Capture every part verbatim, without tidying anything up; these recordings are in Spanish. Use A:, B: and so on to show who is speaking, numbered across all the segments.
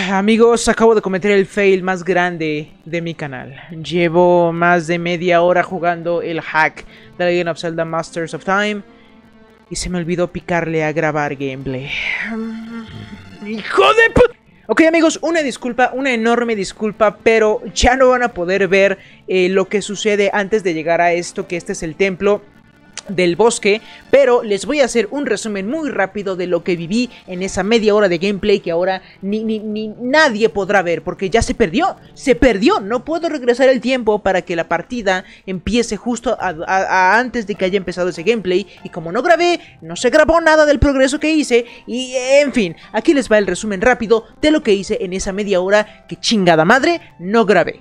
A: Amigos, acabo de cometer el fail más grande de mi canal. Llevo más de media hora jugando el hack de Legend of Zelda Masters of Time y se me olvidó picarle a grabar gameplay. ¡Hijo de pu... Ok, amigos, una disculpa, una enorme disculpa, pero ya no van a poder ver eh, lo que sucede antes de llegar a esto, que este es el templo del bosque, pero les voy a hacer un resumen muy rápido de lo que viví en esa media hora de gameplay que ahora ni, ni, ni nadie podrá ver, porque ya se perdió, se perdió, no puedo regresar el tiempo para que la partida empiece justo a, a, a antes de que haya empezado ese gameplay, y como no grabé, no se grabó nada del progreso que hice, y en fin, aquí les va el resumen rápido de lo que hice en esa media hora que chingada madre no grabé.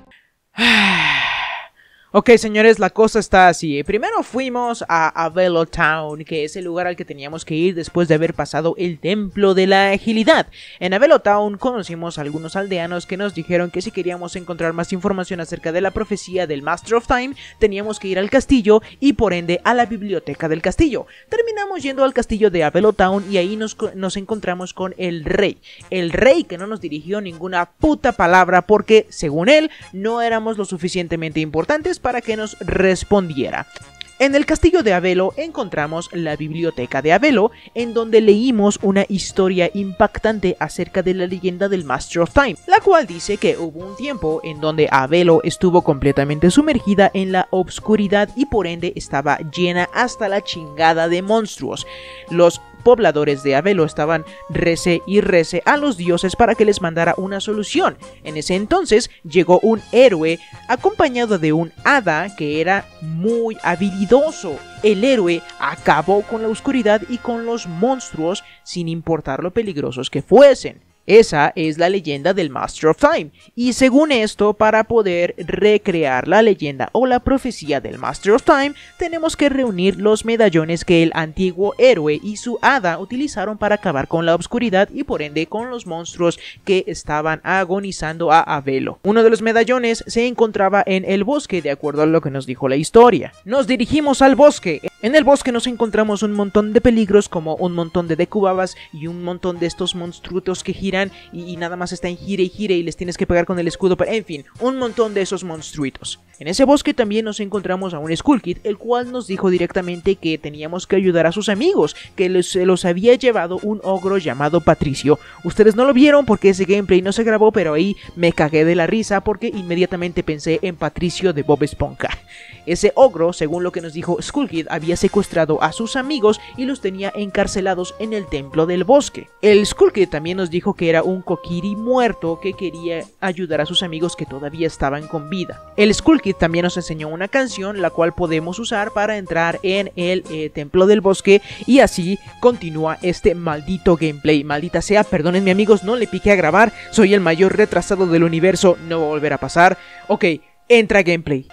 A: Ok, señores, la cosa está así. Primero fuimos a Avelo Town, que es el lugar al que teníamos que ir después de haber pasado el Templo de la Agilidad. En Avelo Town conocimos a algunos aldeanos que nos dijeron que si queríamos encontrar más información acerca de la profecía del Master of Time, teníamos que ir al castillo y por ende a la biblioteca del castillo. Terminamos yendo al castillo de Avelo Town y ahí nos, nos encontramos con el rey. El rey que no nos dirigió ninguna puta palabra porque, según él, no éramos lo suficientemente importantes para que nos respondiera. En el castillo de Avelo encontramos la biblioteca de Avelo, en donde leímos una historia impactante acerca de la leyenda del Master of Time, la cual dice que hubo un tiempo en donde Avelo estuvo completamente sumergida en la obscuridad y por ende estaba llena hasta la chingada de monstruos. Los pobladores de Avelo estaban rece y rece a los dioses para que les mandara una solución. En ese entonces llegó un héroe acompañado de un hada que era muy habilidoso. El héroe acabó con la oscuridad y con los monstruos sin importar lo peligrosos que fuesen. Esa es la leyenda del Master of Time, y según esto, para poder recrear la leyenda o la profecía del Master of Time, tenemos que reunir los medallones que el antiguo héroe y su hada utilizaron para acabar con la oscuridad y por ende con los monstruos que estaban agonizando a Avelo. Uno de los medallones se encontraba en el bosque, de acuerdo a lo que nos dijo la historia. Nos dirigimos al bosque. En el bosque nos encontramos un montón de peligros, como un montón de decubabas y un montón de estos monstruitos que giran y, y nada más están gire y gire y les tienes que pegar con el escudo, pero en fin, un montón de esos monstruitos. En ese bosque también nos encontramos a un Skull Kid, el cual nos dijo directamente que teníamos que ayudar a sus amigos, que les, se los había llevado un ogro llamado Patricio. Ustedes no lo vieron porque ese gameplay no se grabó, pero ahí me cagué de la risa porque inmediatamente pensé en Patricio de Bob Esponja. Ese ogro, según lo que nos dijo Skull Kid, había secuestrado a sus amigos y los tenía encarcelados en el templo del bosque. El Skull Kid también nos dijo que era un Kokiri muerto que quería ayudar a sus amigos que todavía estaban con vida. El Skull Kid también nos enseñó una canción la cual podemos usar para entrar en el eh, templo del bosque, y así continúa este maldito gameplay. Maldita sea, perdónenme amigos, no le piqué a grabar, soy el mayor retrasado del universo, no va a volver a pasar. Ok, entra gameplay.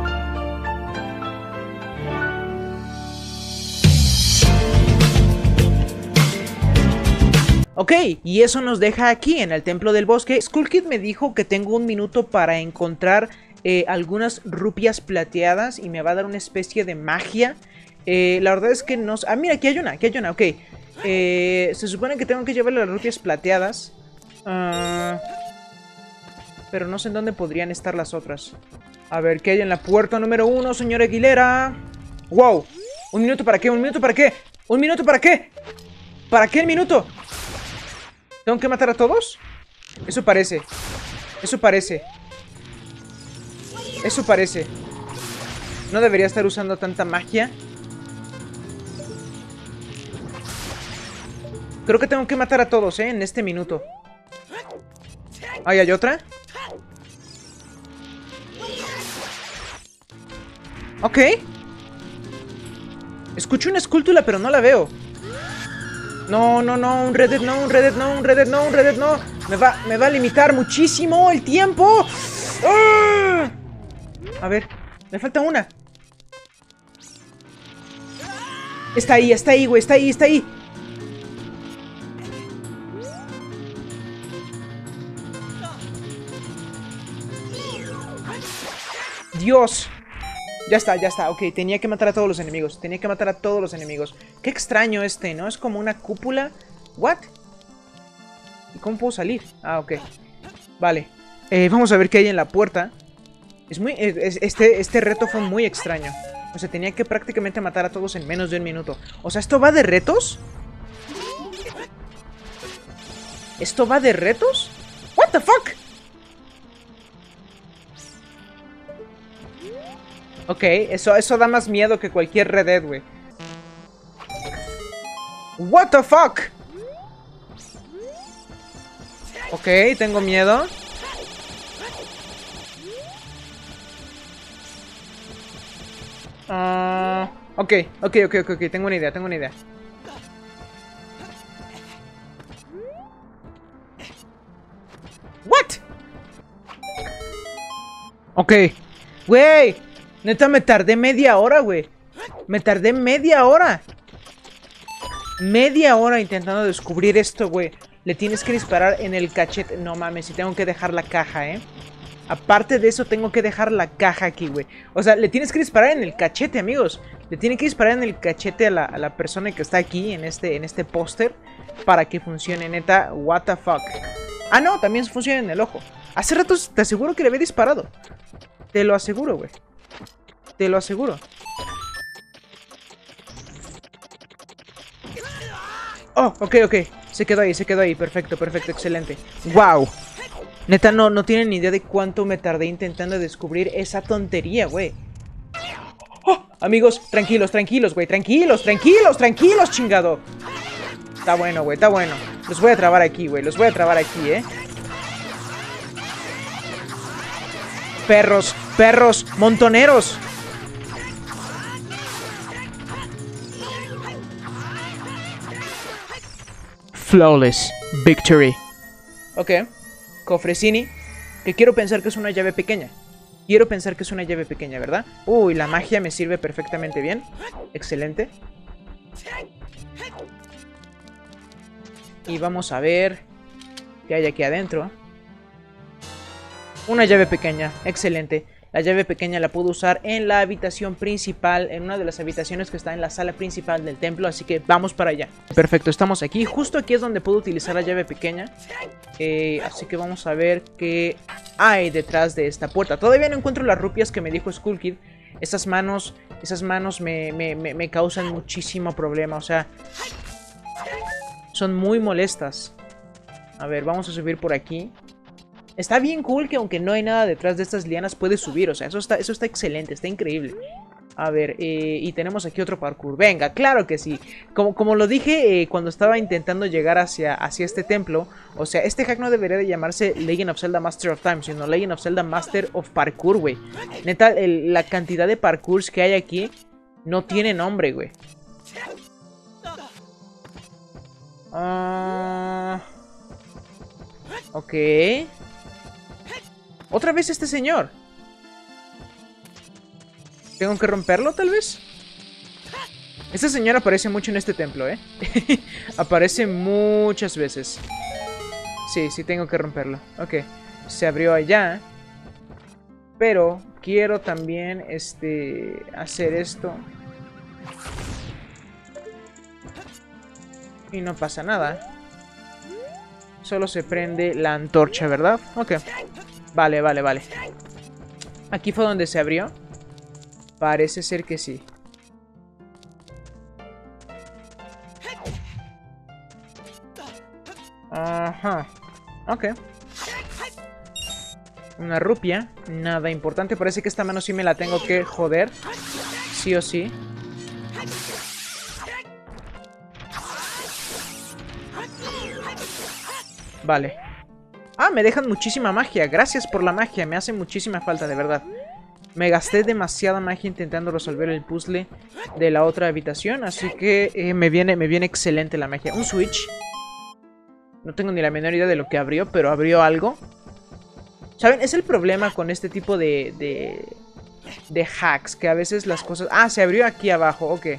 A: Ok, y eso nos deja aquí en el templo del bosque. Skull Kid me dijo que tengo un minuto para encontrar eh, algunas rupias plateadas y me va a dar una especie de magia. Eh, la verdad es que no... Ah, mira, aquí hay una, aquí hay una, ok. Eh, se supone que tengo que llevarle las rupias plateadas. Uh, pero no sé en dónde podrían estar las otras. A ver, ¿qué hay en la puerta número uno, señora Aguilera? ¡Wow! ¿Un minuto para qué? ¿Un minuto para qué? ¿Un minuto para qué? ¿Para qué el minuto? ¿Tengo que matar a todos? Eso parece. Eso parece. Eso parece. No debería estar usando tanta magia. Creo que tengo que matar a todos, ¿eh? En este minuto. ¿Ahí hay otra? Ok. Escucho una escultura, pero no la veo. No, no, no, un Red Dead no, un Red Dead no, un Red Dead no, un Red Dead no. Me va, me va a limitar muchísimo el tiempo. ¡Ah! A ver, me falta una. Está ahí, está ahí, güey, está ahí, está ahí. Dios. Ya está, ya está, ok, tenía que matar a todos los enemigos. Tenía que matar a todos los enemigos. Qué extraño este, ¿no? Es como una cúpula. ¿What? ¿Y cómo puedo salir? Ah, ok. Vale. Eh, vamos a ver qué hay en la puerta. Es muy... Es, este, este reto fue muy extraño. O sea, tenía que prácticamente matar a todos en menos de un minuto. O sea, ¿esto va de retos? ¿Esto va de retos? What the fuck? Ok, eso, eso da más miedo que cualquier Red Dead, güey. What the fuck? Ok, tengo miedo. Uh, ok, ok, ok, ok, ok, tengo una idea, tengo una idea. What? Ok, güey. Neta, me tardé media hora, güey. Me tardé media hora. Media hora intentando descubrir esto, güey. Le tienes que disparar en el cachete. No mames, y tengo que dejar la caja, ¿eh? Aparte de eso, tengo que dejar la caja aquí, güey. O sea, le tienes que disparar en el cachete, amigos. Le tiene que disparar en el cachete a la, a la persona que está aquí, en este, en este póster, para que funcione, neta. What the fuck. Ah, no, también funciona en el ojo. Hace rato te aseguro que le había disparado. Te lo aseguro, güey. Te lo aseguro. Oh, ok, ok. Se quedó ahí, se quedó ahí. Perfecto, perfecto, excelente. Wow. Neta, no, no tienen ni idea de cuánto me tardé intentando descubrir esa tontería, güey. Oh, amigos, tranquilos, tranquilos, güey. Tranquilos, tranquilos, tranquilos, chingado. Está bueno, güey, está bueno. Los voy a trabar aquí, güey. Los voy a trabar aquí, eh. Perros, perros, montoneros. Flawless victory. Ok. Cofrecini. Que quiero pensar que es una llave pequeña. Quiero pensar que es una llave pequeña, ¿verdad? Uy, la magia me sirve perfectamente bien. Excelente. Y vamos a ver qué hay aquí adentro. Una llave pequeña. Excelente. La llave pequeña la puedo usar en la habitación principal, en una de las habitaciones que está en la sala principal del templo, así que vamos para allá. Perfecto, estamos aquí. Justo aquí es donde puedo utilizar la llave pequeña. Eh, así que vamos a ver qué hay detrás de esta puerta. Todavía no encuentro las rupias que me dijo Skull Kid. Esas manos, esas manos me, me, me, me causan muchísimo problema, o sea, son muy molestas. A ver, vamos a subir por aquí. Está bien cool que aunque no hay nada detrás de estas lianas puedes subir, o sea, eso está, eso está excelente, está increíble. A ver, eh, y tenemos aquí otro parkour. Venga, claro que sí. Como, como lo dije eh, cuando estaba intentando llegar hacia, hacia este templo, o sea, este hack no debería de llamarse Legend of Zelda Master of Time, sino Legend of Zelda Master of Parkour, güey. Neta, el, la cantidad de parkours que hay aquí no tiene nombre, güey. Uh, ok. Otra vez este señor. ¿Tengo que romperlo, tal vez? Este señor aparece mucho en este templo, ¿eh? Aparece muchas veces. Sí, sí tengo que romperlo. Ok. Se abrió allá. Pero quiero también, este... hacer esto. Y no pasa nada. Solo se prende la antorcha, ¿verdad? Ok. Vale, vale, vale. Aquí fue donde se abrió. Parece ser que sí. Ajá. Ok. Una rupia. Nada importante. Parece que esta mano sí me la tengo que joder. Sí o sí. Vale. Ah, me dejan muchísima magia. Gracias por la magia. Me hace muchísima falta, de verdad. Me gasté demasiada magia intentando resolver el puzzle de la otra habitación. Así que eh, me, viene, me viene excelente la magia. Un switch. No tengo ni la menor idea de lo que abrió, pero abrió algo. ¿Saben? Es el problema con este tipo de, de, de hacks. Que a veces las cosas... Ah, se abrió aquí abajo. Ok.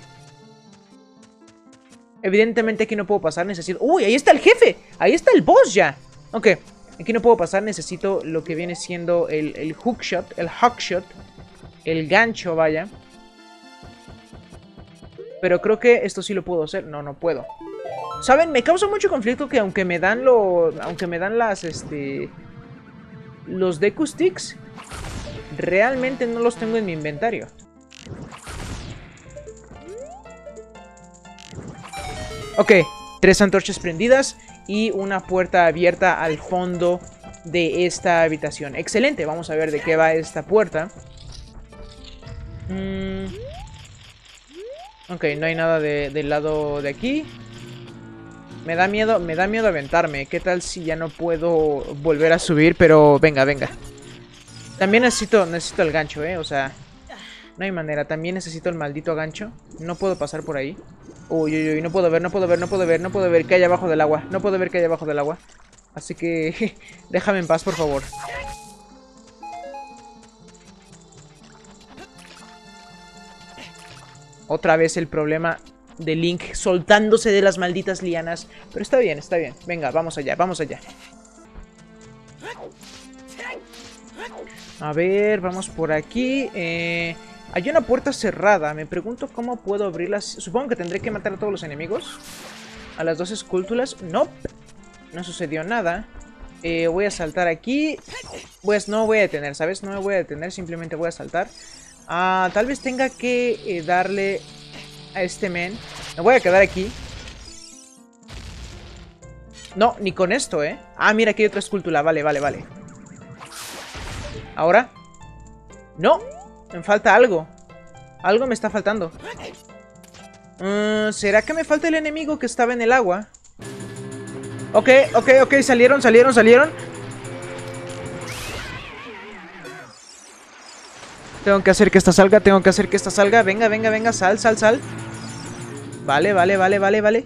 A: Evidentemente aquí no puedo pasar. Necesito... ¡Uy! Ahí está el jefe. Ahí está el boss ya. Ok. Aquí no puedo pasar, necesito lo que viene siendo el, el hookshot, el hookshot, el gancho, vaya. Pero creo que esto sí lo puedo hacer. No, no puedo. ¿Saben? Me causa mucho conflicto que aunque me dan lo... Aunque me dan las, este... Los Deku Sticks, realmente no los tengo en mi inventario. Ok, tres antorchas prendidas y una puerta abierta al fondo de esta habitación. Excelente, vamos a ver de qué va esta puerta. Mm. Ok, no hay nada de, del lado de aquí. Me da miedo, me da miedo aventarme. ¿Qué tal si ya no puedo volver a subir? Pero venga, venga. También necesito, necesito el gancho, eh. O sea, no hay manera. También necesito el maldito gancho. No puedo pasar por ahí. Uy, uy, uy, no puedo ver, no puedo ver, no puedo ver, no puedo ver qué hay abajo del agua. No puedo ver qué hay abajo del agua. Así que déjame en paz, por favor. Otra vez el problema de Link soltándose de las malditas lianas. Pero está bien, está bien. Venga, vamos allá, vamos allá. A ver, vamos por aquí. Eh, hay una puerta cerrada. Me pregunto cómo puedo abrirla. Supongo que tendré que matar a todos los enemigos. A las dos esculturas. No, nope. No sucedió nada. Eh, voy a saltar aquí. Pues no voy a detener, ¿sabes? No me voy a detener, simplemente voy a saltar. Ah, tal vez tenga que eh, darle a este men. Me voy a quedar aquí. No, ni con esto, ¿eh? Ah, mira, aquí hay otra escultura. Vale, vale, vale. Ahora. No, me falta algo. Algo me está faltando. uh, ¿Será que me falta el enemigo que estaba en el agua? Ok, ok, ok, salieron, salieron, salieron. Tengo que hacer que esta salga, tengo que hacer que esta salga. Venga, venga, venga, sal, sal, sal. Vale, vale, vale, vale, vale.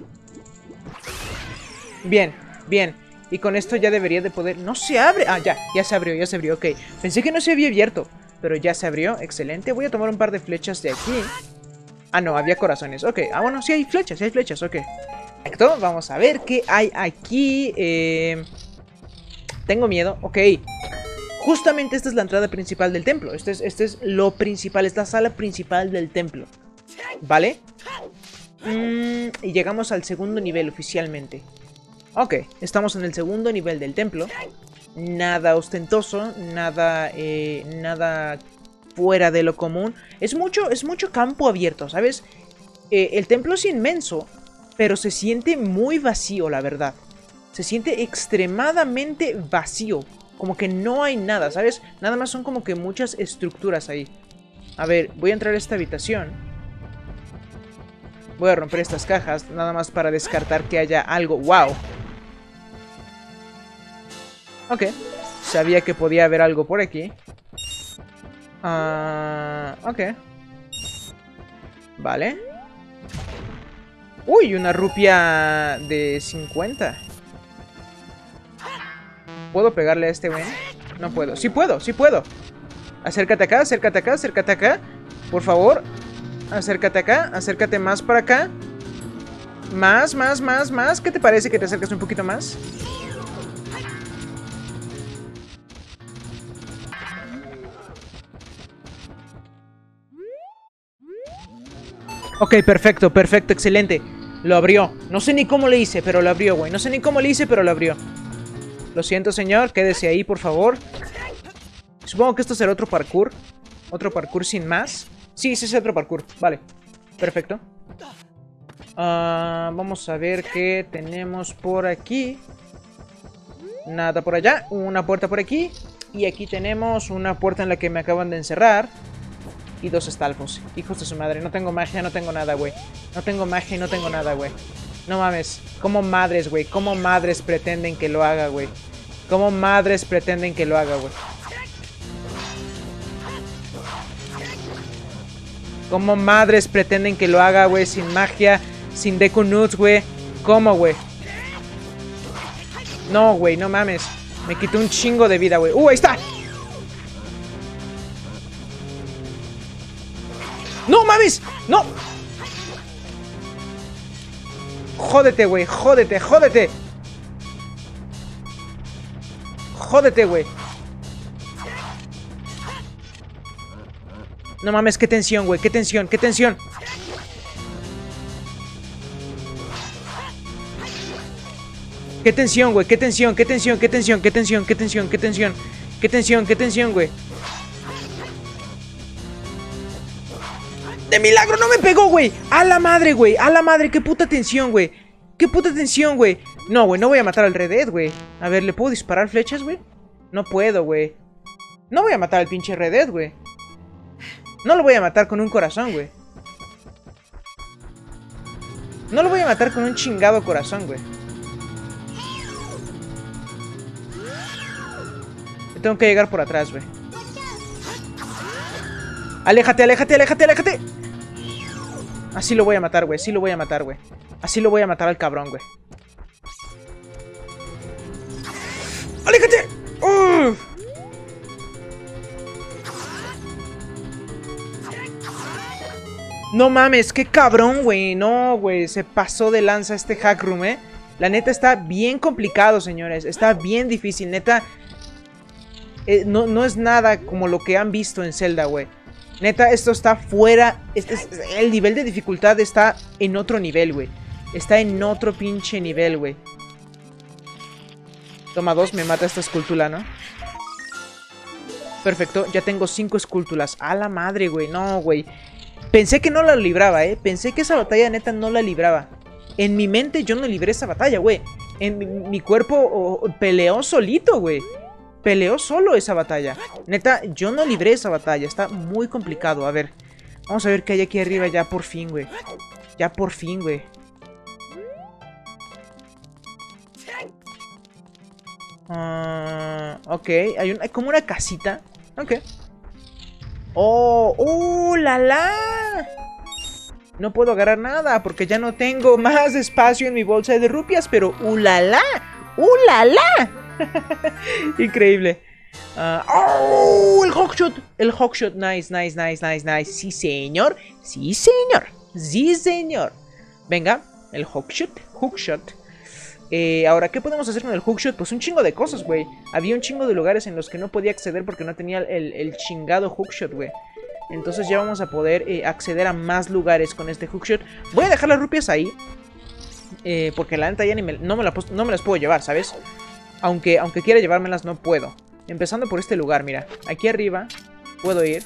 A: Bien, bien. Y con esto ya debería de poder... ¡No se abre! Ah, ya, ya se abrió, ya se abrió, ok. Pensé que no se había abierto, pero ya se abrió, excelente. Voy a tomar un par de flechas de aquí. Ah, no, había corazones, ok. Ah, bueno, sí hay flechas, sí hay flechas, ok. Perfecto, vamos a ver qué hay aquí. Eh... Tengo miedo, ok. Justamente esta es la entrada principal del templo. Este es, este es lo principal, es la sala principal del templo. ¿Vale? Mm, y llegamos al segundo nivel oficialmente. Ok, estamos en el segundo nivel del templo. Nada ostentoso, nada, eh, nada fuera de lo común. Es mucho, es mucho campo abierto, ¿sabes? Eh, el templo es inmenso, pero se siente muy vacío, la verdad. Se siente extremadamente vacío. Como que no hay nada, ¿sabes? Nada más son como que muchas estructuras ahí. A ver, voy a entrar a esta habitación. Voy a romper estas cajas, nada más para descartar que haya algo. ¡Wow! Ok. Sabía que podía haber algo por aquí. Uh, ok. Vale. Uy, una rupia de cincuenta. ¿Puedo pegarle a este güey? No puedo. ¡Sí puedo! ¡Sí puedo! Acércate acá, acércate acá, acércate acá. Por favor. Acércate acá, acércate más para acá. Más, más, más, más. ¿Qué te parece que te acerques un poquito más? Ok, perfecto, perfecto, excelente. Lo abrió. No sé ni cómo le hice, pero lo abrió, güey. No sé ni cómo le hice, pero lo abrió. Lo siento, señor. Quédese ahí, por favor. Supongo que esto será otro parkour. Otro parkour sin más. Sí, sí, es otro parkour. Vale. Perfecto. Uh, vamos a ver qué tenemos por aquí. Nada por allá. Una puerta por aquí. Y aquí tenemos una puerta en la que me acaban de encerrar. Y dos estalfos. Hijos de su madre. No tengo magia, no tengo nada, güey. No tengo magia y no tengo nada, güey. No mames. ¿Cómo madres, güey? ¿Cómo madres pretenden que lo haga, güey? ¿Cómo madres pretenden que lo haga, güey? ¿Cómo madres pretenden que lo haga, güey? Sin magia, sin Deku Nuts, güey. ¿Cómo, güey? No, güey, no mames. Me quitó un chingo de vida, güey. ¡Uh, ahí está! ¡No mames! ¡No! Jódete, güey, jódete, jódete. Jódete, güey. No mames, qué tensión, güey, qué tensión, qué tensión. Qué tensión, güey, qué tensión, qué tensión, qué tensión, qué tensión, qué tensión, qué tensión. Qué tensión, qué tensión, güey. De milagro no me pegó, güey. A la madre, güey. A la madre, qué puta tensión, güey. Qué puta tensión, güey. No, güey, no voy a matar al Red Dead, güey. A ver, ¿le puedo disparar flechas, güey? No puedo, güey. No voy a matar al pinche Red Dead, güey. No lo voy a matar con un corazón, güey. No lo voy a matar con un chingado corazón, güey. Tengo que llegar por atrás, güey. Aléjate, aléjate, aléjate, aléjate. Así lo voy a matar, güey. Así lo voy a matar, güey. Así lo voy a matar al cabrón, güey. ¡Aléjate! ¡Uf! No mames, qué cabrón, güey. No, güey. Se pasó de lanza este hack room, eh. La neta está bien complicado, señores. Está bien difícil, neta. Eh, no, no es nada como lo que han visto en Zelda, güey. Neta, esto está fuera. Este es, el nivel de dificultad está en otro nivel, güey. Está en otro pinche nivel, güey. Toma dos, me mata esta escultura, ¿no? Perfecto, ya tengo cinco esculturas. A la madre, güey. No, güey. Pensé que no la libraba, eh. Pensé que esa batalla neta no la libraba. En mi mente yo no libré esa batalla, güey. En mi, mi cuerpo oh, peleó solito, güey. Peleó solo esa batalla. Neta, yo no libré esa batalla. Está muy complicado. A ver. Vamos a ver qué hay aquí arriba ya por fin, güey. Ya por fin, güey. Uh, ok. Hay, un, hay como una casita. Ok. Oh, ¡uh, la la! No puedo agarrar nada porque ya no tengo más espacio en mi bolsa de rupias. Pero ¡uh, la la! ¡Uh, la la! Increíble. uh, ¡Oh! El hookshot. El hookshot. Nice, nice, nice, nice, nice. Sí, señor. Sí, señor. Sí, señor. Venga. El hookshot. Hookshot. Eh, ahora, ¿qué podemos hacer con el hookshot? Pues un chingo de cosas, güey. Había un chingo de lugares en los que no podía acceder porque no tenía el, el chingado hookshot, güey. Entonces ya vamos a poder eh, acceder a más lugares con este hookshot. Voy a dejar las rupias ahí. Eh, porque la neta ya ni me, no, me la, no me las puedo llevar, ¿sabes? Aunque, aunque quiera llevármelas, no puedo. Empezando por este lugar, mira. Aquí arriba puedo ir.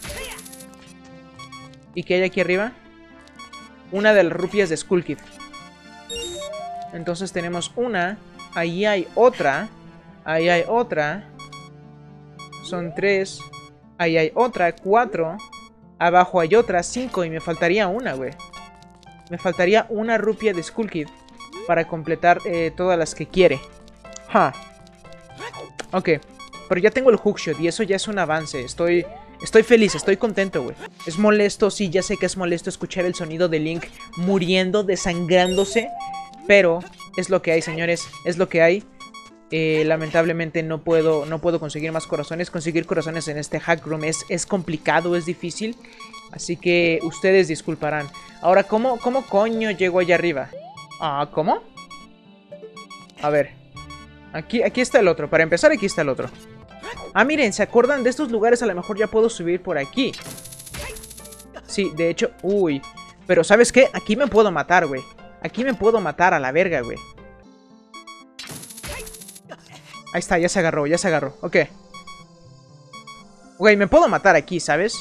A: ¿Y qué hay aquí arriba? Una de las rupias de Skull Kid. Entonces tenemos una. Ahí hay otra. Ahí hay otra. Son tres. Ahí hay otra, cuatro. Abajo hay otra, cinco. Y me faltaría una, güey. Me faltaría una rupia de Skull Kid para completar eh, todas las que quiere. Ja. Ok, pero ya tengo el hookshot y eso ya es un avance. Estoy, estoy feliz, estoy contento, güey. Es molesto, sí, ya sé que es molesto escuchar el sonido de Link muriendo, desangrándose. Pero es lo que hay, señores, es lo que hay. eh, Lamentablemente no puedo, no puedo conseguir más corazones. Conseguir corazones en este hack room es, es complicado, es difícil. Así que ustedes disculparán. Ahora, ¿cómo, cómo coño llego allá arriba? Ah, ¿cómo? A ver. Aquí, aquí está el otro. Para empezar, aquí está el otro. Ah, miren, ¿se acuerdan de estos lugares? A lo mejor ya puedo subir por aquí. Sí, de hecho, uy. Pero ¿sabes qué? Aquí me puedo matar, güey. Aquí me puedo matar a la verga, güey. Ahí está, ya se agarró, ya se agarró. Ok. Güey, me puedo matar aquí, ¿sabes?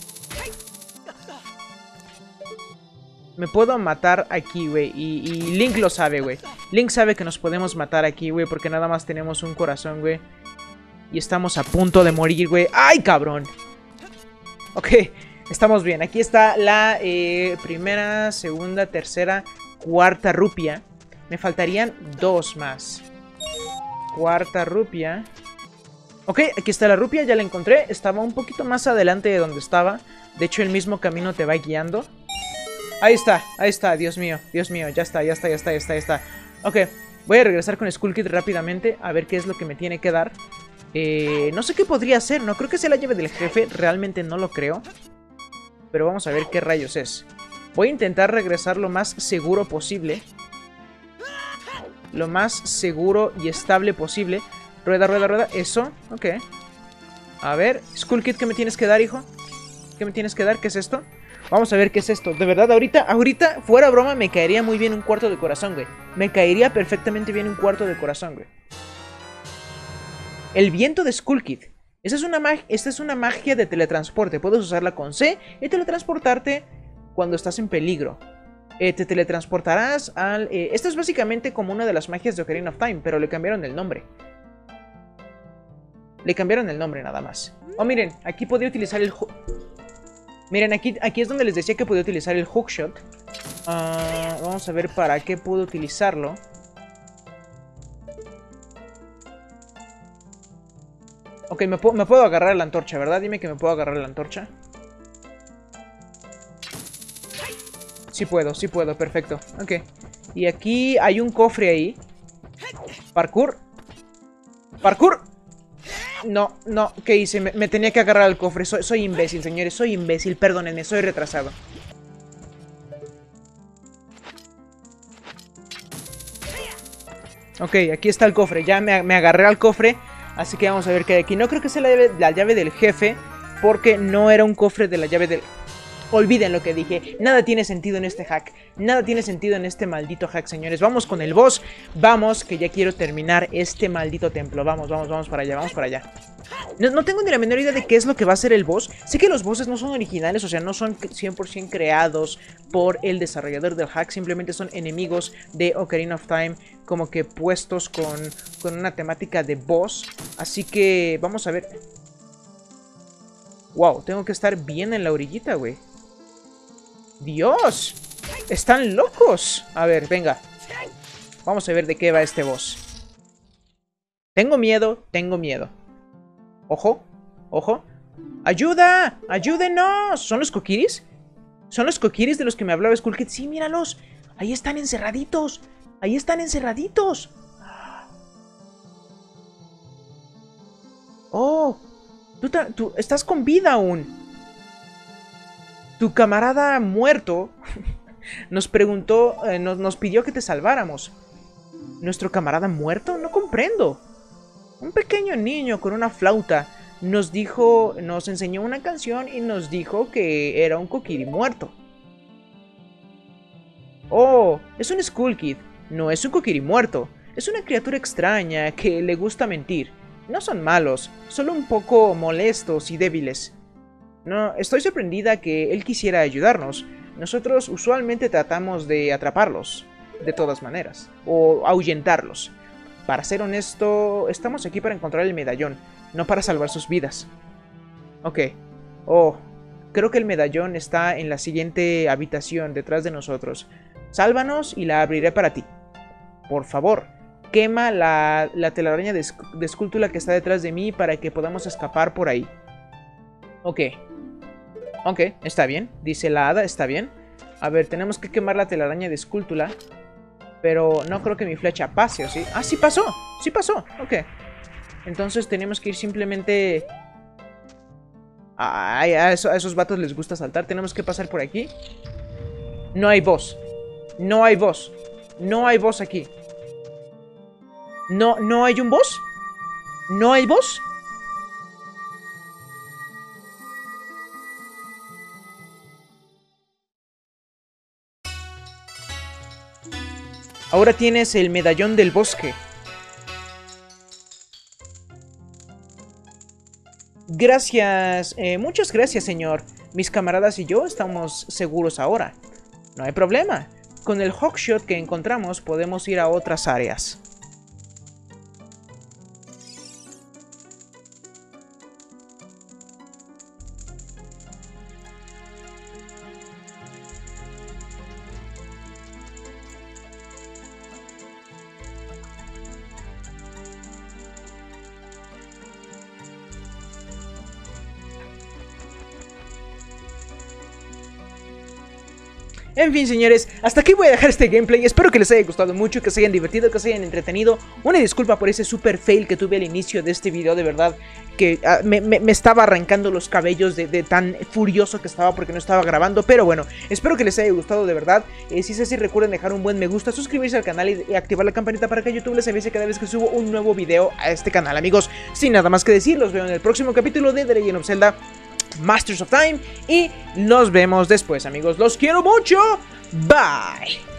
A: Me puedo matar aquí, güey. Y, y Link lo sabe, güey. Link sabe que nos podemos matar aquí, güey. Porque nada más tenemos un corazón, güey. Y estamos a punto de morir, güey. ¡Ay, cabrón! Ok, estamos bien. Aquí está la eh, primera, segunda, tercera, cuarta rupia. Me faltarían dos más. Cuarta rupia. Ok, aquí está la rupia, ya la encontré. Estaba un poquito más adelante de donde estaba. De hecho, el mismo camino te va guiando. Ahí está, ahí está, Dios mío, Dios mío, ya está, ya está, ya está, ya está, ya está. Ok, voy a regresar con Skull Kid rápidamente a ver qué es lo que me tiene que dar. Eh, no sé qué podría hacer, no creo que sea la llave del jefe, realmente no lo creo. Pero vamos a ver qué rayos es. Voy a intentar regresar lo más seguro posible. Lo más seguro y estable posible. Rueda, rueda, rueda, eso, ok. A ver, Skull Kid, ¿qué me tienes que dar, hijo? ¿Qué me tienes que dar? ¿Qué es esto? Vamos a ver qué es esto. De verdad, ahorita, ahorita, fuera broma, me caería muy bien un cuarto de corazón, güey. Me caería perfectamente bien un cuarto de corazón, güey. El viento de Skull Kid. Esta es, una mag esta es una magia de teletransporte. Puedes usarla con C y teletransportarte cuando estás en peligro. Eh, te teletransportarás al... Eh, esta es básicamente como una de las magias de Ocarina of Time, pero le cambiaron el nombre. Le cambiaron el nombre nada más. Oh, miren, aquí podía utilizar el... Miren, aquí, aquí es donde les decía que podía utilizar el hookshot. Uh, vamos a ver para qué puedo utilizarlo. Ok, me, me puedo agarrar la antorcha, ¿verdad? Dime que me puedo agarrar la antorcha. Sí puedo, sí puedo, perfecto. Ok. Y aquí hay un cofre ahí. Parkour. Parkour. No, no, ¿qué hice? Me, me tenía que agarrar al cofre. Soy, soy imbécil, señores, soy imbécil. Perdónenme, soy retrasado. Ok, aquí está el cofre. Ya me, me agarré al cofre. Así que vamos a ver qué hay aquí. No creo que sea la llave, la llave del jefe, porque no era un cofre de la llave del... Olviden lo que dije, nada tiene sentido en este hack. Nada tiene sentido en este maldito hack, señores. Vamos con el boss, vamos, que ya quiero terminar este maldito templo. Vamos, vamos, vamos para allá, vamos para allá. No, no tengo ni la menor idea de qué es lo que va a ser el boss. Sé que los bosses no son originales, o sea, no son cien por ciento creados por el desarrollador del hack. Simplemente son enemigos de Ocarina of Time, como que puestos con, con una temática de boss. Así que vamos a ver. Wow, tengo que estar bien en la orillita, güey. ¡Dios! ¡Están locos! A ver, venga. Vamos a ver de qué va este boss. Tengo miedo, tengo miedo. Ojo, ojo. ¡Ayuda! ¡Ayúdenos! ¿Son los Kokiris? ¿Son los Kokiris de los que me hablaba Skull Kid? Sí, míralos. Ahí están encerraditos. Ahí están encerraditos. Oh, tú, tú estás con vida aún. Tu camarada muerto nos preguntó, eh, nos, nos pidió que te salváramos. ¿Nuestro camarada muerto? No comprendo. Un pequeño niño con una flauta nos dijo, nos enseñó una canción y nos dijo que era un Kokiri muerto. Oh, es un Skull Kid. No es un Kokiri muerto. Es una criatura extraña que le gusta mentir. No son malos, solo un poco molestos y débiles. No, estoy sorprendida que él quisiera ayudarnos. Nosotros usualmente tratamos de atraparlos, de todas maneras, o ahuyentarlos. Para ser honesto, estamos aquí para encontrar el medallón, no para salvar sus vidas. Ok. Oh, creo que el medallón está en la siguiente habitación detrás de nosotros. Sálvanos y la abriré para ti. Por favor, quema la, la telaraña de, de escultura que está detrás de mí para que podamos escapar por ahí. Ok. Ok, está bien. Dice la hada, está bien. A ver, tenemos que quemar la telaraña de escultura. Pero no creo que mi flecha pase, ¿o sí? ¡Ah, sí pasó! ¡Sí pasó! Ok. Entonces tenemos que ir simplemente... Ay, a, eso, a esos vatos les gusta saltar. Tenemos que pasar por aquí. No hay boss. No hay boss. No hay boss aquí. No, ¿no hay un boss? ¿No hay boss? Ahora tienes el medallón del bosque. Gracias, eh, muchas gracias, señor. Mis camaradas y yo estamos seguros ahora. No hay problema. Con el hookshot que encontramos podemos ir a otras áreas. En fin, señores, hasta aquí voy a dejar este gameplay. Espero que les haya gustado mucho, que se hayan divertido, que se hayan entretenido. Una disculpa por ese super fail que tuve al inicio de este video, de verdad, que uh, me, me, me estaba arrancando los cabellos de, de tan furioso que estaba porque no estaba grabando. Pero bueno, espero que les haya gustado de verdad. eh, Si es así, recuerden dejar un buen me gusta, suscribirse al canal y, y activar la campanita para que YouTube les avise cada vez que subo un nuevo video a este canal, amigos. Sin nada más que decir, los veo en el próximo capítulo de The Legend of Zelda Masters of Time y nos vemos después, amigos. Los quiero mucho. Bye.